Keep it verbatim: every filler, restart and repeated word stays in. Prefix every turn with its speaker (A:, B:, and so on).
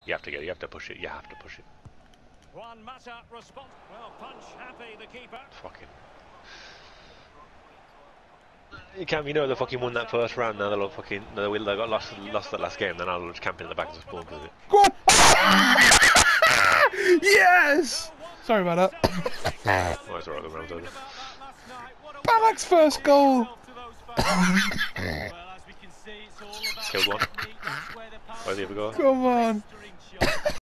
A: You have to get it. You have to push it. You have to push it.
B: Juan Mata response. Well, punch happy the keeper.
A: Fucking. You can't. You know they fucking won that first round. Now they'll fucking. No, they got lost. Lost that last game. Then I'll just camp in the back of the spawn with it.
C: Go on! Yes! Sorry about that.
A: Oh, it's alright. The round's over.
C: Ballack's first goal.
A: Killed one. Where's the other goal?
C: Come on.